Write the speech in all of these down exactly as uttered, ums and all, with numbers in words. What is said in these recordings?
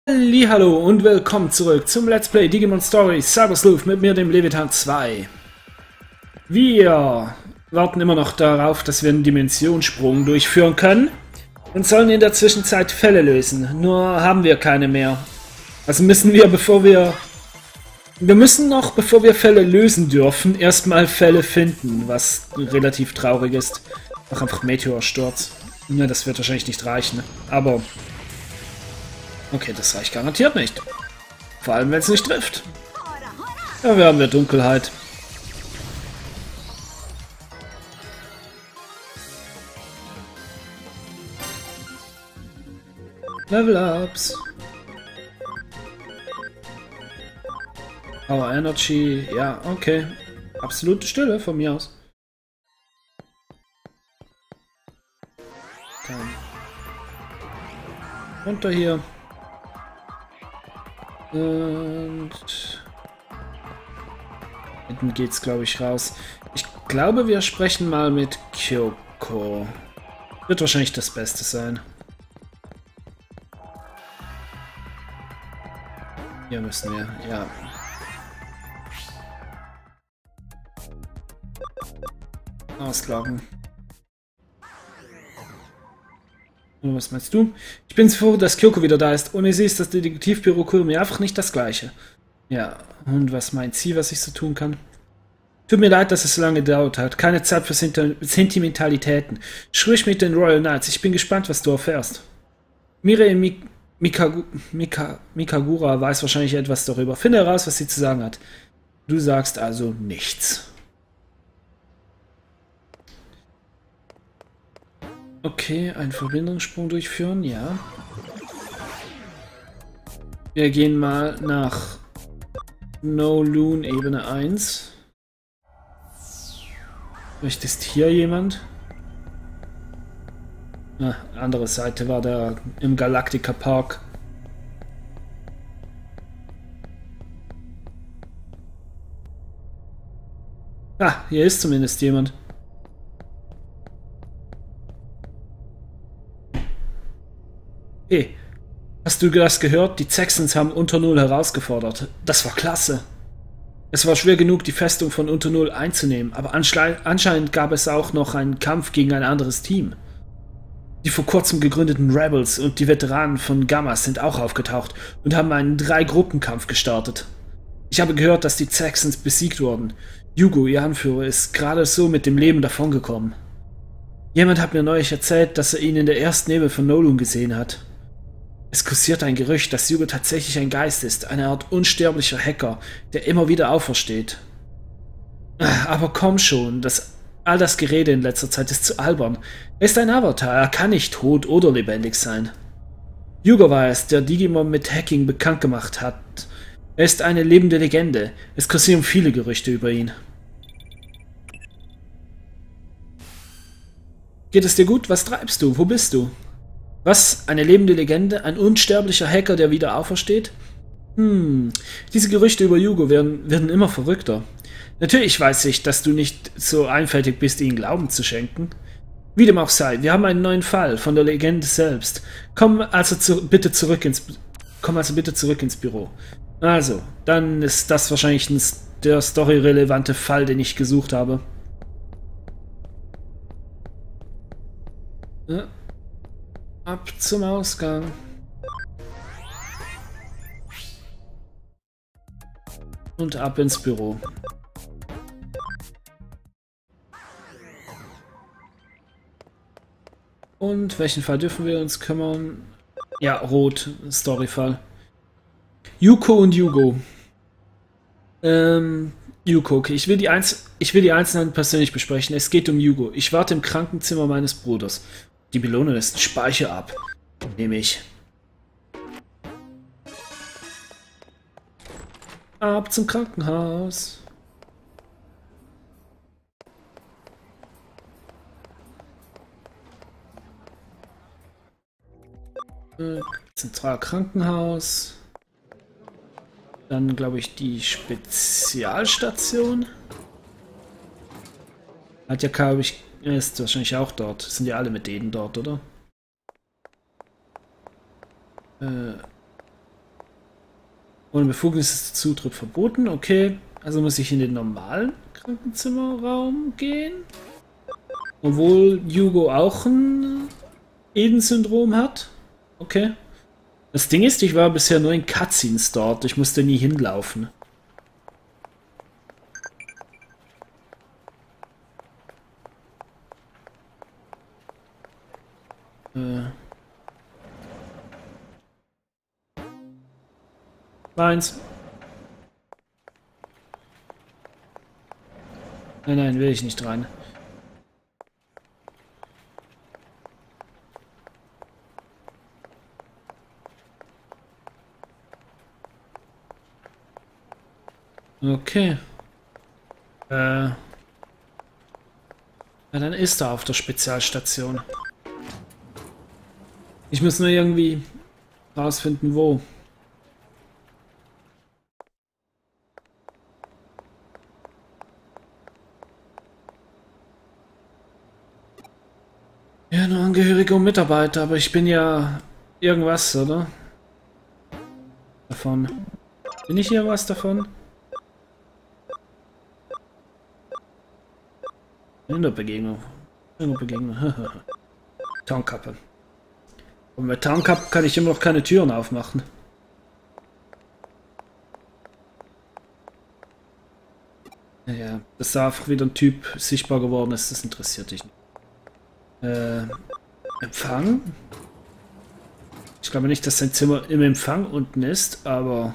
Hallo und willkommen zurück zum Let's Play Digimon Story Cyber Sleuth mit mir, dem Leviathan zwei. Wir warten immer noch darauf, dass wir einen Dimensionssprung durchführen können und sollen in der Zwischenzeit Fälle lösen. Nur haben wir keine mehr. Also müssen wir, bevor wir... Wir müssen noch, bevor wir Fälle lösen dürfen, erstmal Fälle finden, was relativ traurig ist. Ach, einfach Meteorsturz. Ja, das wird wahrscheinlich nicht reichen, aber... Okay, das reicht garantiert nicht. Vor allem, wenn es nicht trifft. Ja, wir haben ja Dunkelheit. Level-Ups. Power Energy. Ja, okay. Absolute Stille von mir aus. Dann. Runter hier. Und hinten geht's, glaube ich, raus. Ich glaube, wir sprechen mal mit Kyoko. Wird wahrscheinlich das Beste sein. Hier müssen wir, ja. Ausloggen. Und was meinst du? Ich bin froh, dass Kyoko wieder da ist. Ohne sie ist das Detektivbüro Kurumi einfach nicht das Gleiche. Ja, und was meint sie, was ich so tun kann? Tut mir leid, dass es so lange gedauert hat. Keine Zeit für Sentimentalitäten. Sprich mit den Royal Knights. Ich bin gespannt, was du erfährst. Mireille Mik Mikagu Mika Mikagura weiß wahrscheinlich etwas darüber. Finde heraus, was sie zu sagen hat. Du sagst also nichts. Okay, einen Verbindungssprung durchführen, ja. Wir gehen mal nach Kowloon Ebene eins. Vielleicht ist hier jemand. Ah, andere Seite war da im Galactica Park. Ah, hier ist zumindest jemand. Hey, hast du das gehört? Die Zexans haben Unter Null herausgefordert. Das war klasse. Es war schwer genug, die Festung von Unter Null einzunehmen, aber anscheinend gab es auch noch einen Kampf gegen ein anderes Team. Die vor kurzem gegründeten Rebels und die Veteranen von Gamma sind auch aufgetaucht und haben einen Drei-Gruppen-Kampf gestartet. Ich habe gehört, dass die Zexans besiegt wurden. Yugo, ihr Anführer, ist gerade so mit dem Leben davongekommen. Jemand hat mir neulich erzählt, dass er ihn in der ersten Ebene von Kowloon gesehen hat. Es kursiert ein Gerücht, dass Yugo tatsächlich ein Geist ist, eine Art unsterblicher Hacker, der immer wieder aufersteht. Aber komm schon, das, all das Gerede in letzter Zeit ist zu albern. Er ist ein Avatar, er kann nicht tot oder lebendig sein. Yugo war es, der Digimon mit Hacking bekannt gemacht hat. Er ist eine lebende Legende. Es kursieren viele Gerüchte über ihn. Geht es dir gut? Was treibst du? Wo bist du? Was? Eine lebende Legende? Ein unsterblicher Hacker, der wieder aufersteht? Hm, diese Gerüchte über Yugo werden, werden immer verrückter. Natürlich weiß ich, dass du nicht so einfältig bist, ihnen Glauben zu schenken. Wie dem auch sei, wir haben einen neuen Fall von der Legende selbst. Komm also zu, bitte zurück ins Komm also bitte zurück ins Büro. Also, dann ist das wahrscheinlich ein, der storyrelevante Fall, den ich gesucht habe. Ja. Ab zum Ausgang. Und ab ins Büro. Und welchen Fall dürfen wir uns kümmern? Ja, Rot, Storyfall. Yuko und Yugo. Ähm, Yuko, okay. Ich will, die Einz ich will die Einzelheiten persönlich besprechen. Es geht um Yugo. Ich warte im Krankenzimmer meines Bruders. Die Belohnung ist Speicher ab. Nehme ich. Ab zum Krankenhaus. Äh, Zentralkrankenhaus. Dann glaube ich die Spezialstation. Hat ja, glaube ich, Er ist wahrscheinlich auch dort. Sind ja alle mit denen dort, oder? Äh, Ohne Befugnis ist der Zutritt verboten. Okay, also muss ich in den normalen Krankenzimmerraum gehen. Obwohl Hugo auch ein Eden-Syndrom hat. Okay. Das Ding ist, ich war bisher nur in Cutscenes dort. Ich musste nie hinlaufen. Äh. Meins. Nein, nein, will ich nicht rein. Okay. Äh. Ja, dann ist er auf der Spezialstation. Ich muss nur irgendwie rausfinden, wo. Ja, nur Angehörige und Mitarbeiter, aber ich bin ja irgendwas, oder? Davon. Bin ich irgendwas davon? In der Begegnung. In der Begegnung. Tarnkappe. Und mit Tarnkappe kann ich immer noch keine Türen aufmachen. Ja, dass da einfach wieder ein Typ sichtbar geworden ist, das interessiert dich nicht. Äh, Empfang? Ich glaube nicht, dass sein Zimmer im Empfang unten ist, aber...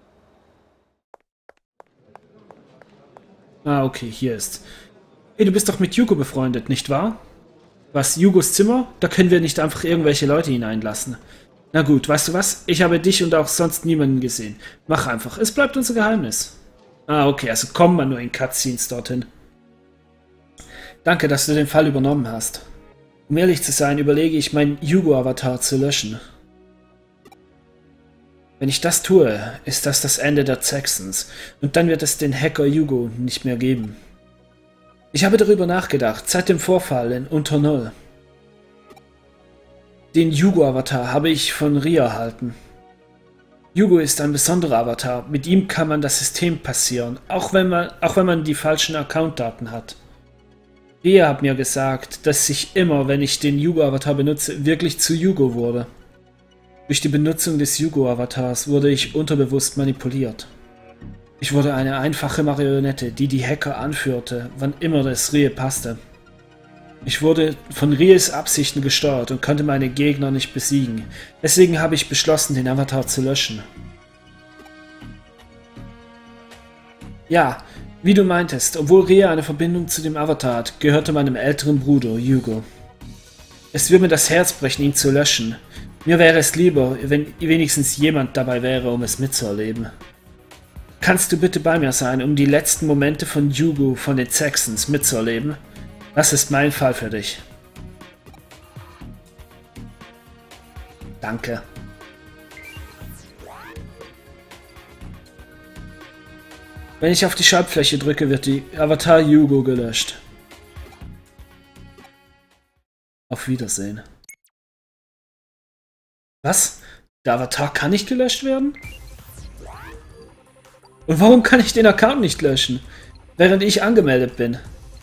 Ah, okay, hier ist... Hey, du bist doch mit Hugo befreundet, nicht wahr? Was, Hugos Zimmer? Da können wir nicht einfach irgendwelche Leute hineinlassen. Na gut, weißt du was? Ich habe dich und auch sonst niemanden gesehen. Mach einfach, es bleibt unser Geheimnis. Ah, okay, also kommen wir nur in Cutscenes dorthin. Danke, dass du den Fall übernommen hast. Um ehrlich zu sein, überlege ich, meinen Hugo-Avatar zu löschen. Wenn ich das tue, ist das das Ende der Saxons und dann wird es den Hacker Hugo nicht mehr geben. Ich habe darüber nachgedacht, seit dem Vorfall in Unternull. Den Hugo-Avatar habe ich von Ria erhalten. Hugo ist ein besonderer Avatar, mit ihm kann man das System passieren, auch wenn man, auch wenn man die falschen Accountdaten hat. Ria hat mir gesagt, dass ich immer, wenn ich den Hugo-Avatar benutze, wirklich zu Hugo wurde. Durch die Benutzung des Hugo-Avatars wurde ich unterbewusst manipuliert. Ich wurde eine einfache Marionette, die die Hacker anführte, wann immer das Ria passte. Ich wurde von Rias Absichten gesteuert und konnte meine Gegner nicht besiegen. Deswegen habe ich beschlossen, den Avatar zu löschen. Ja, wie du meintest, obwohl Ria eine Verbindung zu dem Avatar hat, gehörte meinem älteren Bruder, Hugo. Es würde mir das Herz brechen, ihn zu löschen. Mir wäre es lieber, wenn wenigstens jemand dabei wäre, um es mitzuerleben. Kannst du bitte bei mir sein, um die letzten Momente von Hugo von den Saxons mitzuerleben? Das ist mein Fall für dich. Danke. Wenn ich auf die Schaltfläche drücke, wird die Avatar Hugo gelöscht. Auf Wiedersehen. Was? Der Avatar kann nicht gelöscht werden? Und warum kann ich den Account nicht löschen, während ich angemeldet bin?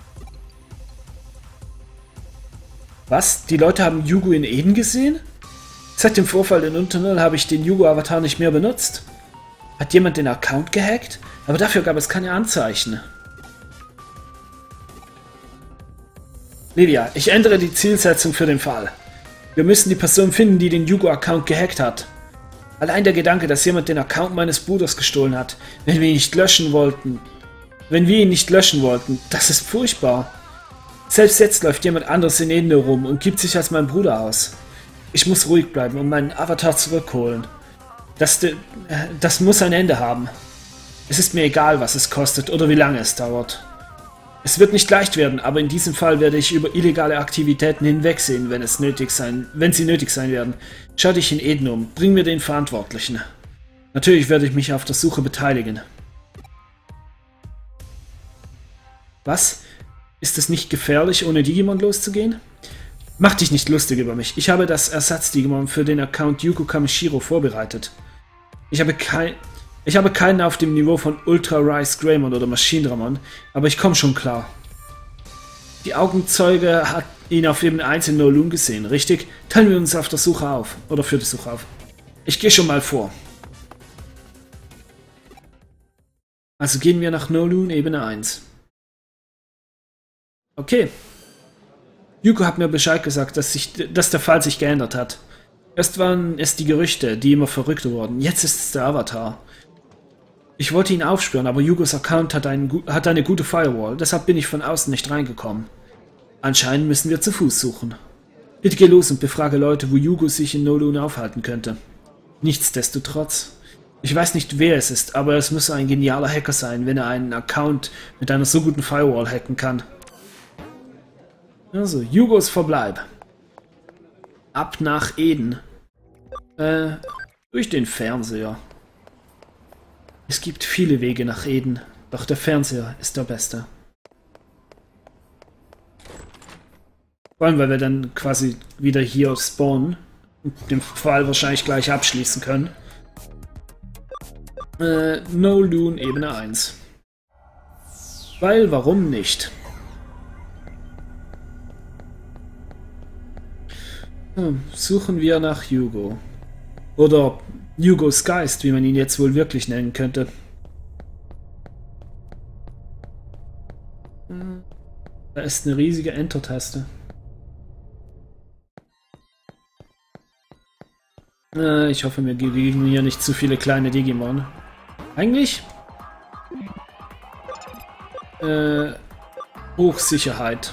Was? Die Leute haben Hugo in Eden gesehen? Seit dem Vorfall in Unternull habe ich den Hugo-Avatar nicht mehr benutzt. Hat jemand den Account gehackt? Aber dafür gab es keine Anzeichen. Lydia, ich ändere die Zielsetzung für den Fall. Wir müssen die Person finden, die den Hugo-Account gehackt hat. Allein der Gedanke, dass jemand den Account meines Bruders gestohlen hat, wenn wir ihn nicht löschen wollten. Wenn wir ihn nicht löschen wollten, das ist furchtbar. Selbst jetzt läuft jemand anderes in Eden rum und gibt sich als mein Bruder aus. Ich muss ruhig bleiben und meinen Avatar zurückholen. Das, das muss ein Ende haben. Es ist mir egal, was es kostet oder wie lange es dauert. Es wird nicht leicht werden, aber in diesem Fall werde ich über illegale Aktivitäten hinwegsehen, wenn es nötig sein, wenn sie nötig sein werden. Schau dich in Eden um, bring mir den Verantwortlichen. Natürlich werde ich mich auf der Suche beteiligen. Was? Ist es nicht gefährlich, ohne Digimon loszugehen? Mach dich nicht lustig über mich. Ich habe das Ersatz-Digimon für den Account Yuko Kamishiro vorbereitet. Ich habe kein... Ich habe keinen auf dem Niveau von Ultra Rise Greymon oder Machine Dramon, aber ich komme schon klar. Die Augenzeuge hat ihn auf Ebene eins in No'Loon gesehen, richtig? Teilen wir uns auf der Suche auf. Oder für die Suche auf. Ich gehe schon mal vor. Also gehen wir nach No'Loon Ebene eins. Okay. Yuko hat mir Bescheid gesagt, dass, sich, dass der Fall sich geändert hat. Erst waren es die Gerüchte, die immer verrückter wurden. Jetzt ist es der Avatar. Ich wollte ihn aufspüren, aber Yugos Account hat, einen, hat eine gute Firewall, deshalb bin ich von außen nicht reingekommen. Anscheinend müssen wir zu Fuß suchen. Bitte geh los und befrage Leute, wo Yugo sich in No'Loon aufhalten könnte. Nichtsdestotrotz. Ich weiß nicht, wer es ist, aber es muss ein genialer Hacker sein, wenn er einen Account mit einer so guten Firewall hacken kann. Also, Yugos Verbleib. Ab nach Eden. Äh, durch den Fernseher. Es gibt viele Wege nach Eden, doch der Fernseher ist der beste. Vor allem, weil wir dann quasi wieder hier spawnen und den Fall wahrscheinlich gleich abschließen können. Äh, No'Loon Ebene eins. Weil, warum nicht? Hm, suchen wir nach Yugo. Oder Yugos Geist, wie man ihn jetzt wohl wirklich nennen könnte. Da ist eine riesige Enter-Taste. Äh, ich hoffe, mir geben hier nicht zu viele kleine Digimon. Eigentlich? Äh, Hochsicherheit.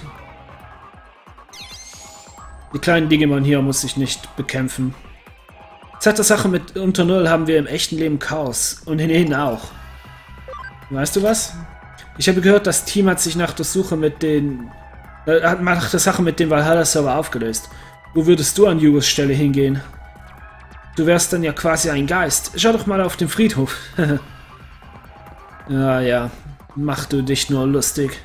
Die kleinen Digimon hier muss ich nicht bekämpfen. Seit der Sache mit Unter Null haben wir im echten Leben Chaos. Und in ihnen auch. Weißt du was? Ich habe gehört, das Team hat sich nach der Suche mit den... Äh, hat nach der Sache mit dem Valhalla-Server aufgelöst. Wo würdest du an Yugos Stelle hingehen? Du wärst dann ja quasi ein Geist. Schau doch mal auf den Friedhof. Ja, ja. Mach du dich nur lustig.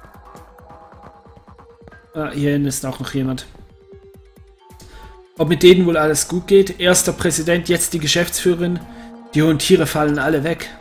Ah, hier hinten ist auch noch jemand. Ob mit denen wohl alles gut geht? Erster Präsident, jetzt die Geschäftsführerin. Die hohen Tiere fallen alle weg.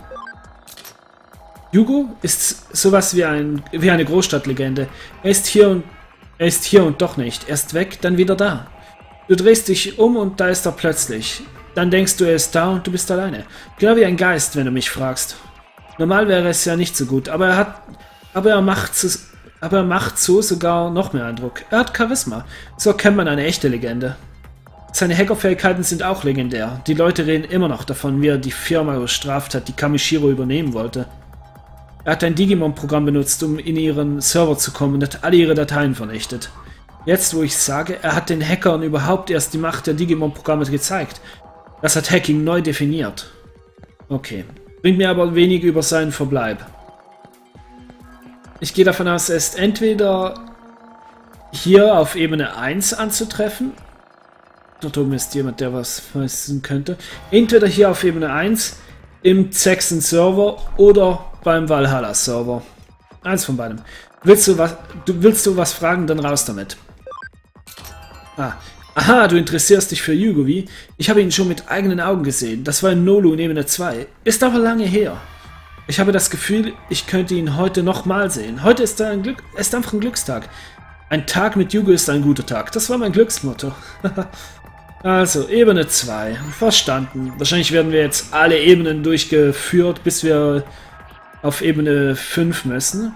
Yugo ist sowas wie, ein, wie eine Großstadtlegende. Er ist hier und er ist hier und doch nicht. Erst weg, dann wieder da. Du drehst dich um und da ist er plötzlich. Dann denkst du, er ist da und du bist alleine. Genau wie ein Geist, wenn du mich fragst. Normal wäre es ja nicht so gut, aber er hat, aber er macht so, aber er macht so sogar noch mehr Eindruck. Er hat Charisma. So erkennt man eine echte Legende. Seine Hackerfähigkeiten sind auch legendär. Die Leute reden immer noch davon, wie er die Firma überstraft hat, die Kamishiro übernehmen wollte. Er hat ein Digimon-Programm benutzt, um in ihren Server zu kommen und hat alle ihre Dateien vernichtet. Jetzt, wo ich sage, er hat den Hackern überhaupt erst die Macht der Digimon-Programme gezeigt. Das hat Hacking neu definiert. Okay. Bringt mir aber wenig über seinen Verbleib. Ich gehe davon aus, er ist entweder hier auf Ebene eins anzutreffen. Dort oben ist jemand, der was wissen könnte. Entweder hier auf Ebene eins, im Zaxxon Server oder beim Valhalla Server. Eins von beidem. Willst du was, du, willst du was fragen, dann raus damit. Ah. Aha, du interessierst dich für Yugo, wie? Ich habe ihn schon mit eigenen Augen gesehen. Das war in No'Loon Ebene zwei. Ist aber lange her. Ich habe das Gefühl, ich könnte ihn heute nochmal sehen. Heute ist, ein Glück, ist einfach ein Glückstag. Ein Tag mit Yugo ist ein guter Tag. Das war mein Glücksmotto. Also, Ebene zwei. Verstanden. Wahrscheinlich werden wir jetzt alle Ebenen durchgeführt, bis wir auf Ebene fünf müssen.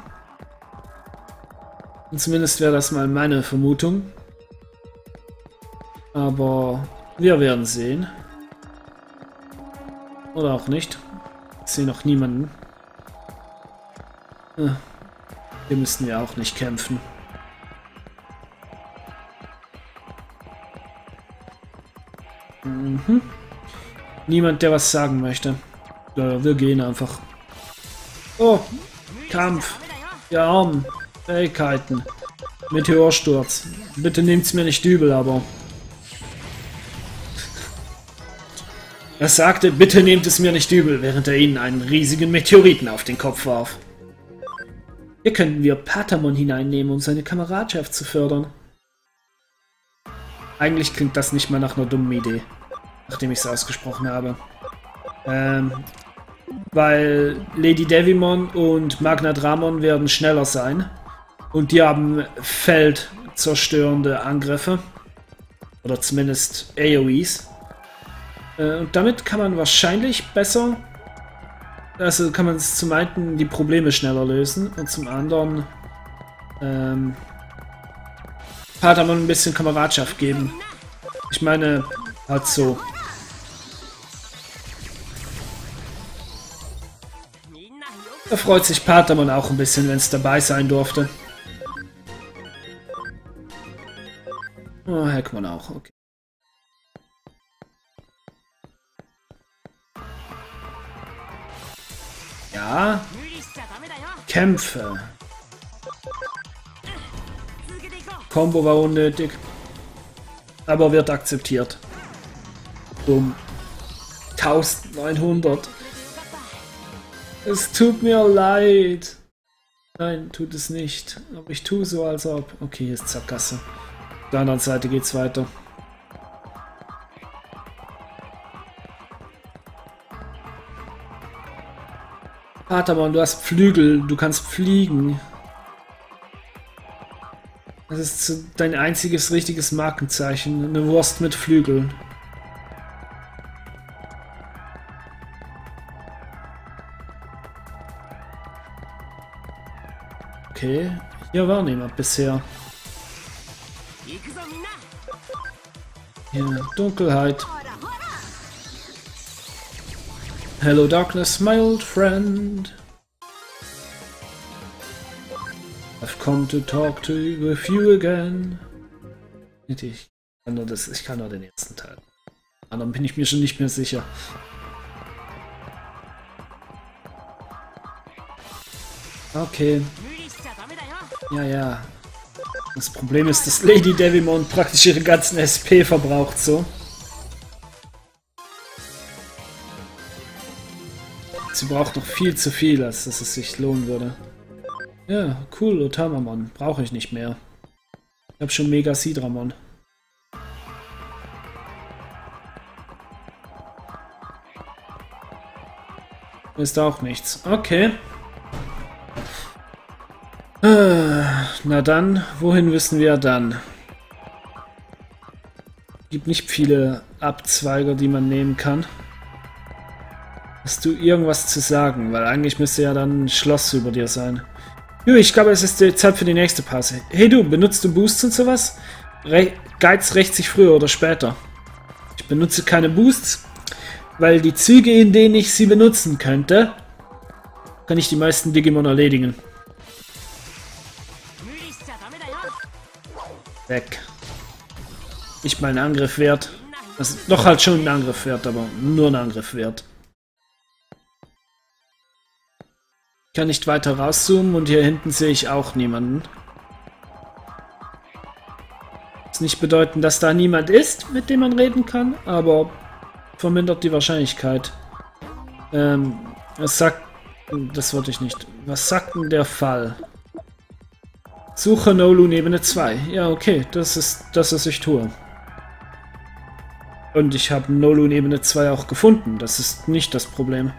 Und zumindest wäre das mal meine Vermutung. Aber wir werden sehen. Oder auch nicht. Ich sehe noch niemanden. Hier müssten wir auch nicht kämpfen. Mhm. Niemand, der was sagen möchte. Ja, wir gehen einfach. Oh, Kampf. Ja, Arm. Fähigkeiten. Meteorsturz. Bitte nehmt's mir nicht übel, aber... Er sagte, bitte nehmt es mir nicht übel, während er ihnen einen riesigen Meteoriten auf den Kopf warf. Hier könnten wir Patamon hineinnehmen, um seine Kameradschaft zu fördern. Eigentlich klingt das nicht mal nach einer dummen Idee, nachdem ich es ausgesprochen habe. Ähm, Weil Lady Devimon und Magnadramon werden schneller sein. Und die haben feldzerstörende Angriffe. Oder zumindest A O Es. Äh, und damit kann man wahrscheinlich besser... Also kann man zum einen die Probleme schneller lösen und zum anderen ähm, Patamon ein bisschen Kameradschaft geben. Ich meine, halt so. Da freut sich Patamon auch ein bisschen, wenn es dabei sein durfte. Oh, Heckman auch, okay. Ja. Kämpfe. Combo war unnötig. Aber wird akzeptiert. Bumm. neunzehnhundert. Es tut mir leid. Nein, tut es nicht. Aber ich tue so, als ob... Okay, hier ist Sackgasse. Auf der anderen Seite geht's weiter. Patamon, du hast Flügel. Du kannst fliegen. Das ist dein einziges richtiges Markenzeichen. Eine Wurst mit Flügeln. Okay, hier war niemand bisher. Hier, Dunkelheit. Hello Darkness, my old friend. I've come to talk to you with you again. Ich kann nur, das, ich kann nur den ersten Teil. Anderen bin ich mir schon nicht mehr sicher. Okay. Ja, ja. Das Problem ist, dass Lady Devimon praktisch ihre ganzen S P verbraucht, so. Sie braucht noch viel zu viel, als dass es sich lohnen würde. Ja, cool, Otamamon. Brauche ich nicht mehr. Ich habe schon Mega Sidramon. Ist auch nichts. Okay. Äh, na dann, wohin wissen wir dann? Gibt nicht viele Abzweiger, die man nehmen kann. Hast du irgendwas zu sagen? Weil eigentlich müsste ja dann ein Schloss über dir sein. Jo, ich glaube, es ist die Zeit für die nächste Pause. Hey du, benutzt du Boosts und sowas? Re Geiz rächt sich früher oder später. Ich benutze keine Boosts, weil die Züge, in denen ich sie benutzen könnte, kann ich die meisten Digimon erledigen. Weg. Nicht mal ein Angriff wert. Also, doch halt schon ein Angriff wert, aber nur ein Angriff wert. Ich kann nicht weiter rauszoomen und hier hinten sehe ich auch niemanden. Das nicht bedeuten, dass da niemand ist, mit dem man reden kann, aber vermindert die Wahrscheinlichkeit. Ähm, was sagt... Das wollte ich nicht. Was sagt denn der Fall? Suche Nolun Ebene zwei. Ja, okay, das ist das, was ich tue. Und ich habe Nolun Ebene zwei auch gefunden. Das ist nicht das Problem.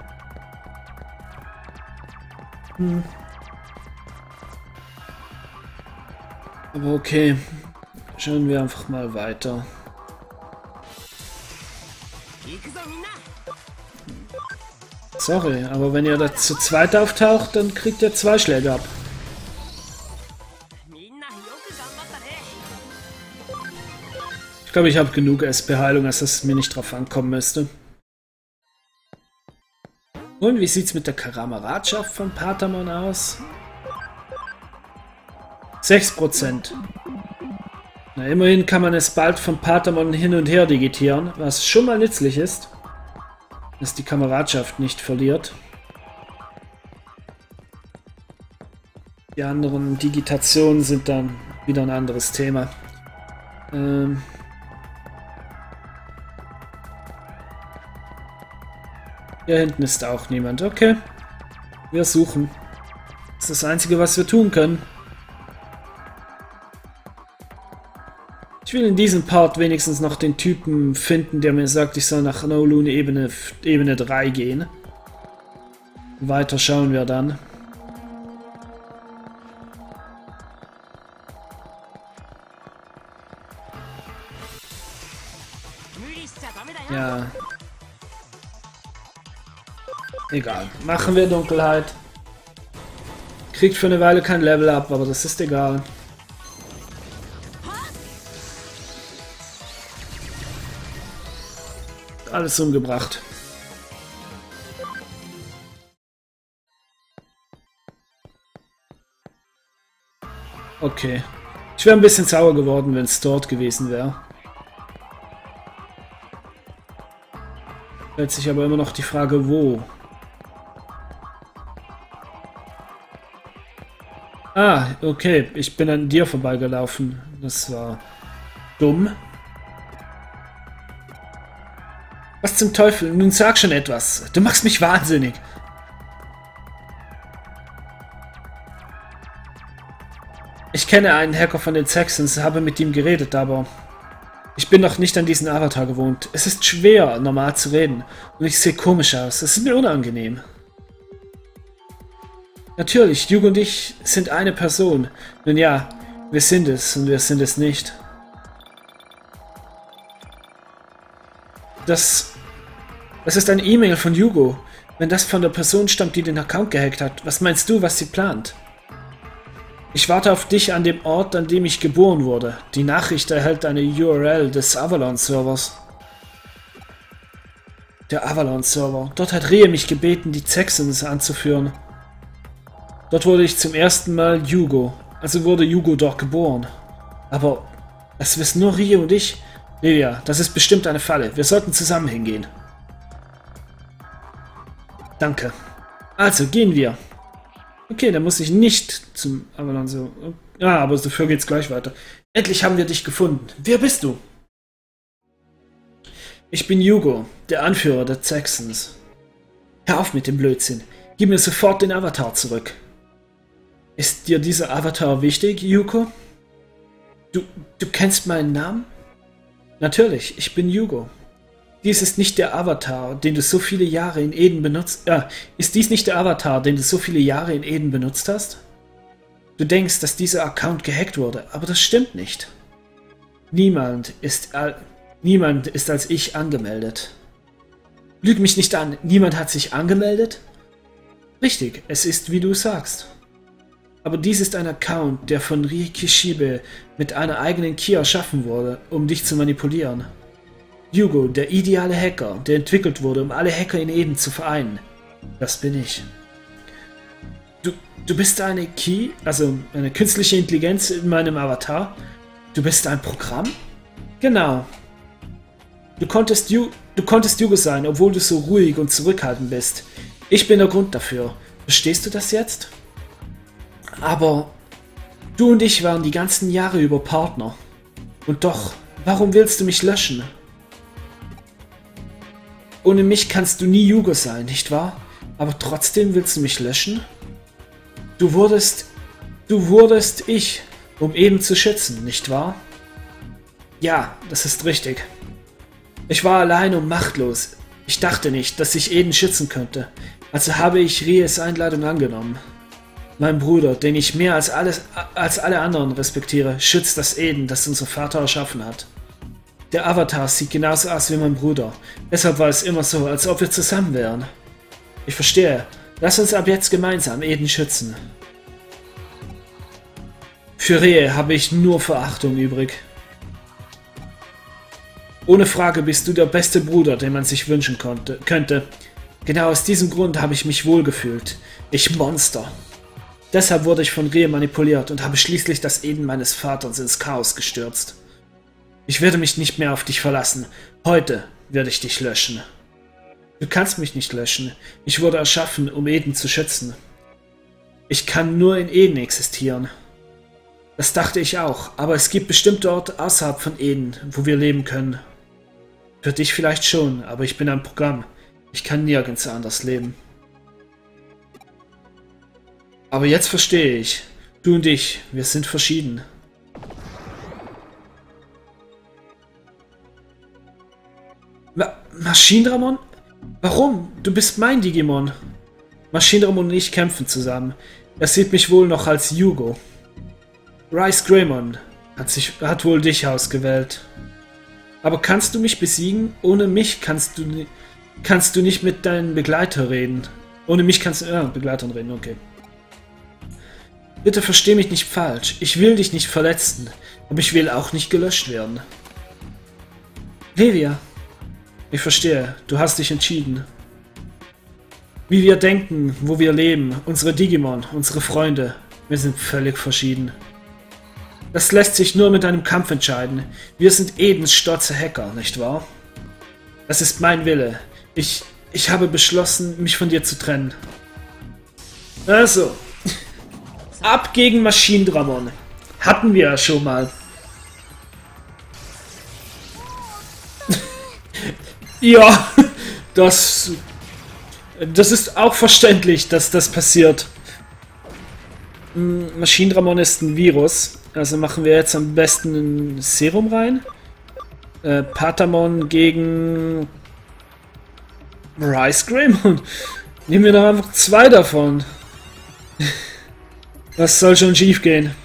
Hm. Aber okay. Schauen wir einfach mal weiter. Sorry, aber wenn ihr da zu zweit auftaucht, dann kriegt ihr zwei Schläge ab. Ich glaube, ich habe genug S P-Heilung, als dass es mir nicht drauf ankommen müsste. Und wie sieht's mit der Kameradschaft von Patamon aus? sechs Prozent. Na, immerhin kann man es bald von Patamon hin und her digitieren, was schon mal nützlich ist, dass die Kameradschaft nicht verliert. Die anderen Digitationen sind dann wieder ein anderes Thema. Ähm Hier hinten ist auch niemand. Okay. Wir suchen. Das ist das Einzige, was wir tun können. Ich will in diesem Part wenigstens noch den Typen finden, der mir sagt, ich soll nach Nolun Ebene, Ebene drei gehen. Weiter schauen wir dann. Ja. Egal. Machen wir Dunkelheit. Kriegt für eine Weile kein Level up, aber das ist egal. Alles umgebracht. Okay. Ich wäre ein bisschen sauer geworden, wenn es dort gewesen wäre. Stellt sich aber immer noch die Frage, wo. Ah, okay. Ich bin an dir vorbeigelaufen. Das war dumm. Was zum Teufel? Nun sag schon etwas. Du machst mich wahnsinnig. Ich kenne einen Hacker von den Saxons, habe mit ihm geredet, aber ich bin noch nicht an diesen Avatar gewohnt. Es ist schwer, normal zu reden. Und ich sehe komisch aus. Es ist mir unangenehm. Natürlich, Hugo und ich sind eine Person. Nun ja, wir sind es und wir sind es nicht. Das... Das ist ein E-Mail von Hugo. Wenn das von der Person stammt, die den Account gehackt hat, was meinst du, was sie plant? Ich warte auf dich an dem Ort, an dem ich geboren wurde. Die Nachricht erhält eine U R L des Avalon-Servers. Der Avalon-Server. Dort hat Rie mich gebeten, die Saxons anzuführen. Dort wurde ich zum ersten Mal Hugo. Also wurde Hugo dort geboren. Aber das wissen nur Rie und ich. Lilia, das ist bestimmt eine Falle. Wir sollten zusammen hingehen. Danke. Also, gehen wir. Okay, dann muss ich nicht zum Avalon so. Ja, aber dafür geht's gleich weiter. Endlich haben wir dich gefunden. Wer bist du? Ich bin Hugo, der Anführer der Saxons. Hör auf mit dem Blödsinn. Gib mir sofort den Avatar zurück. Ist dir dieser Avatar wichtig, Hugo? Du, du kennst meinen Namen? Natürlich, ich bin Hugo. Dies ist nicht der Avatar, den du so viele Jahre in Eden benutzt... Ja, ist dies nicht der Avatar, den du so viele Jahre in Eden benutzt hast? Du denkst, dass dieser Account gehackt wurde, aber das stimmt nicht. Niemand ist, al niemand ist als ich angemeldet. Lüg mich nicht an, niemand hat sich angemeldet? Richtig, es ist wie du sagst. Aber dies ist ein Account, der von Rie Kishibe mit einer eigenen Key erschaffen wurde, um dich zu manipulieren. Hugo, der ideale Hacker, der entwickelt wurde, um alle Hacker in Eden zu vereinen. Das bin ich. Du, du bist eine Key, also eine künstliche Intelligenz in meinem Avatar? Du bist ein Programm? Genau. Du konntest, du konntest Hugo sein, obwohl du so ruhig und zurückhaltend bist. Ich bin der Grund dafür. Verstehst du das jetzt? Aber du und ich waren die ganzen Jahre über Partner. Und doch, warum willst du mich löschen? Ohne mich kannst du nie Hugo sein, nicht wahr? Aber trotzdem willst du mich löschen? Du wurdest... Du wurdest ich, um Eden zu schützen, nicht wahr? Ja, das ist richtig. Ich war allein und machtlos. Ich dachte nicht, dass ich Eden schützen könnte. Also habe ich Ries Einladung angenommen. Mein Bruder, den ich mehr als, alles, als alle anderen respektiere, schützt das Eden, das unser Vater erschaffen hat. Der Avatar sieht genauso aus wie mein Bruder. Deshalb war es immer so, als ob wir zusammen wären. Ich verstehe. Lass uns ab jetzt gemeinsam Eden schützen. Für Rehe habe ich nur Verachtung übrig. Ohne Frage bist du der beste Bruder, den man sich wünschen konnte, könnte. Genau aus diesem Grund habe ich mich wohlgefühlt. Ich Monster. Deshalb wurde ich von Rehe manipuliert und habe schließlich das Eden meines Vaters ins Chaos gestürzt. Ich werde mich nicht mehr auf dich verlassen. Heute werde ich dich löschen. Du kannst mich nicht löschen. Ich wurde erschaffen, um Eden zu schützen. Ich kann nur in Eden existieren. Das dachte ich auch, aber es gibt bestimmte Orte außerhalb von Eden, wo wir leben können. Für dich vielleicht schon, aber ich bin ein Programm. Ich kann nirgends anders leben. Aber jetzt verstehe ich. Du und ich, wir sind verschieden. Ma Maschinenramon? Warum? Du bist mein Digimon. Maschinenraum und ich kämpfen zusammen. Er sieht mich wohl noch als Hugo. Rice Greymon hat, sich, hat wohl dich ausgewählt. Aber kannst du mich besiegen? Ohne mich kannst du, kannst du nicht mit deinen Begleitern reden. Ohne mich kannst du... Ja, Begleitern reden, okay. Bitte versteh mich nicht falsch. Ich will dich nicht verletzen. Aber ich will auch nicht gelöscht werden. Livia. Ich verstehe. Du hast dich entschieden. Wie wir denken, wo wir leben, unsere Digimon, unsere Freunde, wir sind völlig verschieden. Das lässt sich nur mit einem Kampf entscheiden. Wir sind Edens stolze Hacker, nicht wahr? Das ist mein Wille. Ich, ich habe beschlossen, mich von dir zu trennen. Also, ab gegen Maschinendramon. Hatten wir ja schon mal. Ja, das... Das ist auch verständlich, dass das passiert. Maschinendramon ist ein Virus. Also machen wir jetzt am besten ein Serum rein. Äh, Patamon gegen... Rice Greymon. Nehmen wir doch einfach zwei davon. Was soll schon schief gehen?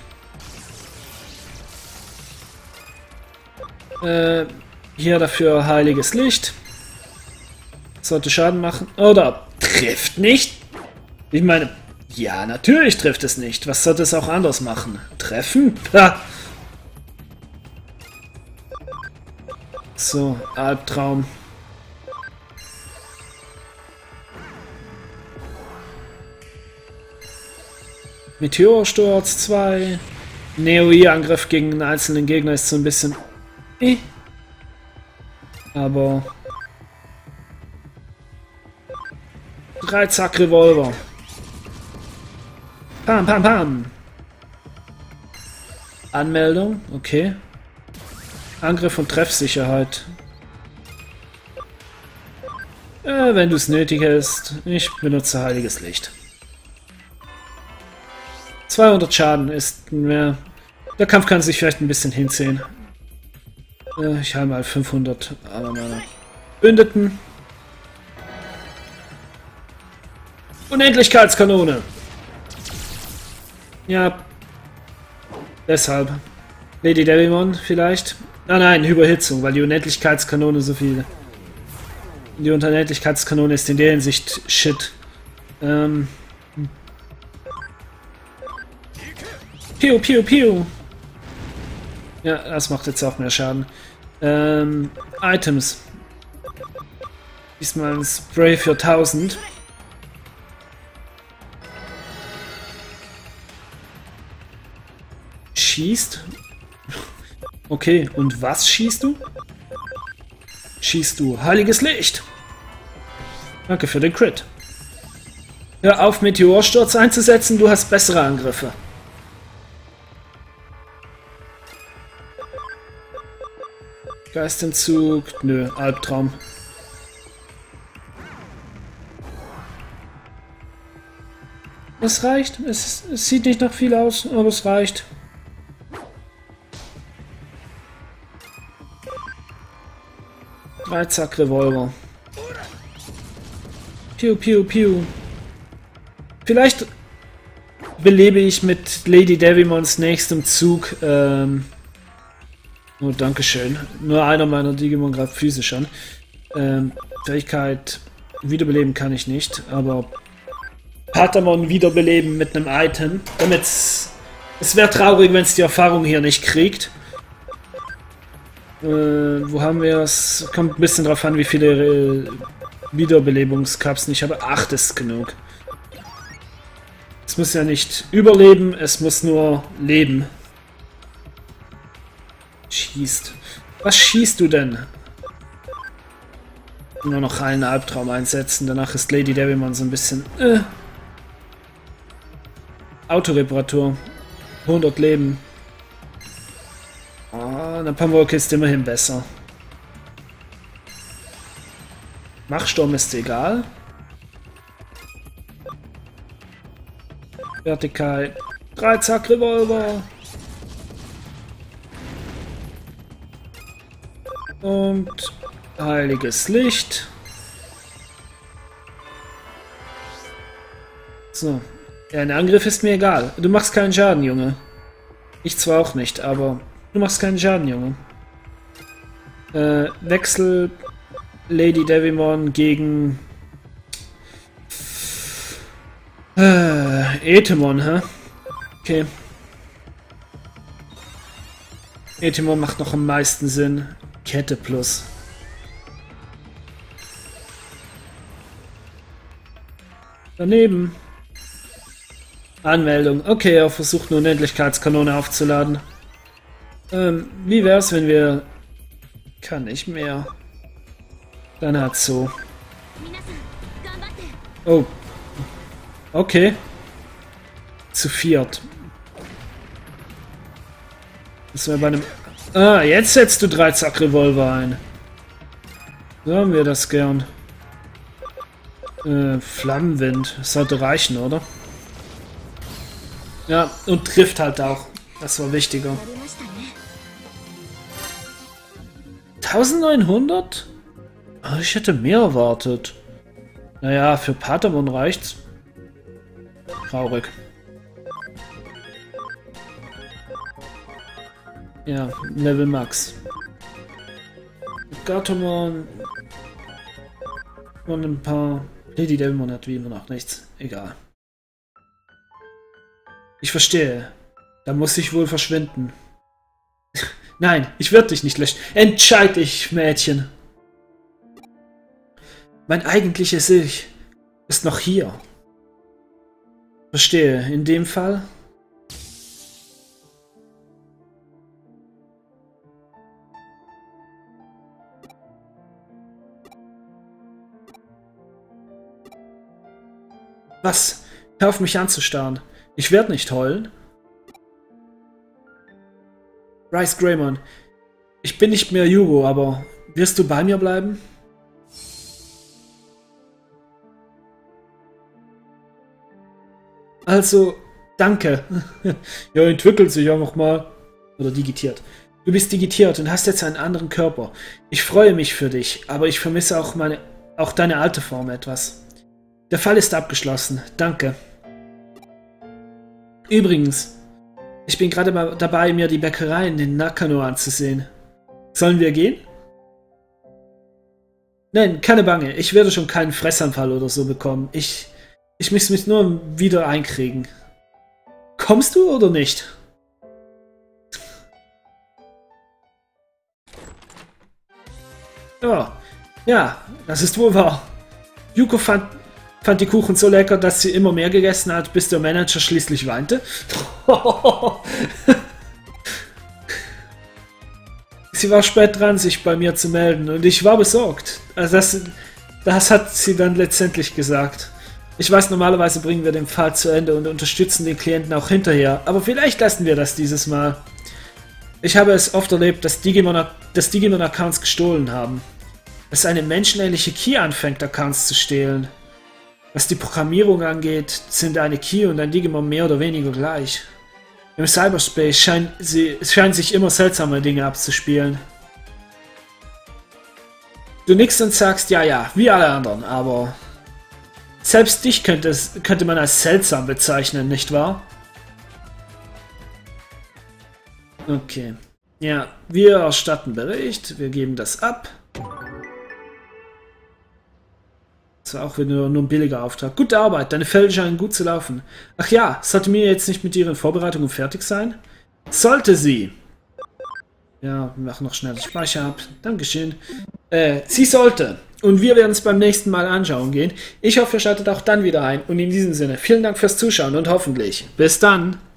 Äh, hier dafür heiliges Licht. Sollte Schaden machen. Oder trifft nicht? Ich meine, ja, natürlich trifft es nicht. Was sollte es auch anders machen? Treffen? Ha. So, Albtraum. Meteorsturz zwei. Neo-I-Angriff gegen einen einzelnen Gegner ist so ein bisschen... Eh. Aber... Dreizack-Revolver. Pam, pam, pam. Anmeldung, okay. Angriff und Treffsicherheit. Äh, wenn du es nötig hast. Ich benutze heiliges Licht. zweihundert Schaden ist mehr. Der Kampf kann sich vielleicht ein bisschen hinziehen. Äh, ich habe mal fünfhundert aller meiner Bündeten. Unendlichkeitskanone. Ja. Deshalb. Lady Devimon vielleicht. Ah nein, Überhitzung, weil die Unendlichkeitskanone so viel. Die Unendlichkeitskanone ist in der Hinsicht shit. Ähm. Piu, piu, piu. Ja, das macht jetzt auch mehr Schaden. Ähm, Items. Diesmal ein Spray für tausend. Schießt. Okay, und was schießt du? Schießt du heiliges Licht. Danke für den Crit. Hör auf, Meteorsturz einzusetzen, du hast bessere Angriffe. Geistentzug, nö, Albtraum. Es reicht, es, es sieht nicht nach viel aus, aber es reicht. Dreizack Revolver. Piu, piu, piu. Vielleicht belebe ich mit Lady Devimons nächstem Zug. Ähm oh, dankeschön. Nur einer meiner Digimon greift physisch an. Ähm, Fähigkeit wiederbeleben kann ich nicht, aber Patamon wiederbeleben mit einem Item. Damit es wäre traurig, wenn es die Erfahrung hier nicht kriegt. Äh, wo haben wir es? Kommt ein bisschen drauf an, wie viele äh, Wiederbelebungskapseln ich habe. Acht ist genug. Es muss ja nicht überleben, es muss nur leben. Schießt. Was schießt du denn? Nur noch einen Albtraum einsetzen, danach ist Lady Devimon so ein bisschen... Äh. Autoreparatur. hundert Leben. Ah, eine Pamwolke ist immerhin besser. Machsturm ist egal. Vertikal. Dreizack Revolver. Und heiliges Licht. So. Ja, ein Angriff ist mir egal. Du machst keinen Schaden, Junge. Ich zwar auch nicht, aber du machst keinen Schaden, Junge. Äh, Wechsel Lady Devimon gegen äh, Etemon, hä? Okay. Etemon macht noch am meisten Sinn. Kette plus. Daneben. Anmeldung. Okay, er versucht eine Unendlichkeitskanone aufzuladen. Ähm, wie wär's, wenn wir... Kann nicht mehr. Dann halt so. Oh. Okay. Zu viert. Das war bei einem... Ah, jetzt setzt du Dreizack-Revolver ein. So haben wir das gern. Äh, Flammenwind. Das sollte reichen, oder? Ja, und trifft halt auch. Das war wichtiger. neunzehnhundert? Oh, ich hätte mehr erwartet. Naja, für Patamon reicht's. Traurig. Ja, Level Max. Gatomon. Und ein paar... Lady Devimon hat wie immer noch nichts. Egal. Ich verstehe. Da muss ich wohl verschwinden. Nein, ich werde dich nicht löschen. Entscheid dich, Mädchen. Mein eigentliches Ich ist noch hier. Verstehe. In dem Fall... Was? Hör auf mich anzustarren. Ich werde nicht heulen. Rice Greymon, ich bin nicht mehr Yugo, aber wirst du bei mir bleiben? Also, danke. Ja, entwickelt sich einfach mal. Oder digitiert. Du bist digitiert und hast jetzt einen anderen Körper. Ich freue mich für dich, aber ich vermisse auch meine, auch deine alte Form etwas. Der Fall ist abgeschlossen. Danke. Übrigens, ich bin gerade mal dabei, mir die Bäckerei in den Nakano anzusehen. Sollen wir gehen? Nein, keine Bange. Ich werde schon keinen Fressanfall oder so bekommen. Ich, ich muss mich nur wieder einkriegen. Kommst du oder nicht? Ja, ja, das ist wohl wahr. Yuko fand, fand die Kuchen so lecker, dass sie immer mehr gegessen hat, bis der Manager schließlich weinte. Sie war spät dran, sich bei mir zu melden und ich war besorgt. Also das, das hat sie dann letztendlich gesagt. Ich weiß, normalerweise bringen wir den Fall zu Ende und unterstützen den Klienten auch hinterher, aber vielleicht lassen wir das dieses Mal. Ich habe es oft erlebt, dass Digimon, dass Digimon Accounts gestohlen haben. Dass eine menschenähnliche Key anfängt, Accounts zu stehlen. Was die Programmierung angeht, sind eine Key und ein Digimon mehr oder weniger gleich. Im Cyberspace scheinen, sie, scheinen sich immer seltsame Dinge abzuspielen. Du nickst und sagst, ja, ja, wie alle anderen, aber... Selbst dich könnte, es, könnte man als seltsam bezeichnen, nicht wahr? Okay. Ja, wir erstatten Bericht, wir geben das ab. Das war auch wieder nur ein billiger Auftrag. Gute Arbeit, deine Fälle scheinen gut zu laufen. Ach ja, sollte mir jetzt nicht mit ihren Vorbereitungen fertig sein? Sollte sie! Ja, wir machen noch schnell den Speicher ab. Dankeschön. Äh, sie sollte. Und wir werden es beim nächsten Mal anschauen gehen. Ich hoffe, ihr schaltet auch dann wieder ein. Und in diesem Sinne, vielen Dank fürs Zuschauen und hoffentlich bis dann!